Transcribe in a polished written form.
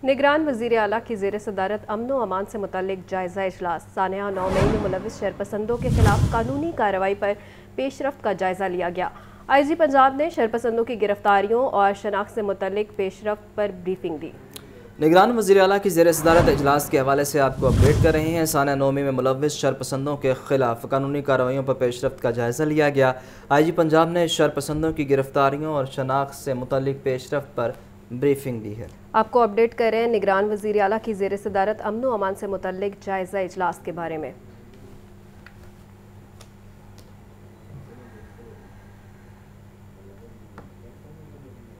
निगरान वज़ीर आला की ज़ेर सदारत अमन व अमान से मुतल्लिक जायज़ा इजलास सानिया 9 मई में मुलविस शरपसंदों के खिलाफ कानूनी कार्रवाई पर पेशरफ्त का जायज़ा लिया गया। IG पंजाब ने शरपसंदों की गिरफ्तारियों और शनाख्त से मुतल्लिक पेशरफ्त पर ब्रीफिंग दी। निगरान वज़ीर आला की ज़ेर सदारत इजलास के हवाले से आपको अपडेट कर रहे हैं। सानिया 9 मई में मुलविस शरपसंदों के खिलाफ कानूनी कार्रवाइयों पर पेशरफ्त का जायज़ा लिया गया। IG पंजाब ने शरपसंदों की गिरफ्तारियों और शनाख्त से मुतल्लिक पेशरफ्त पर ब्रीफिंग दी है। आपको अपडेट कर रहे हैं निगरान वज़ीर आला की ज़ेर सदारत अमन व अमान से मुतल्लिक जायज़ा इजलास के बारे में।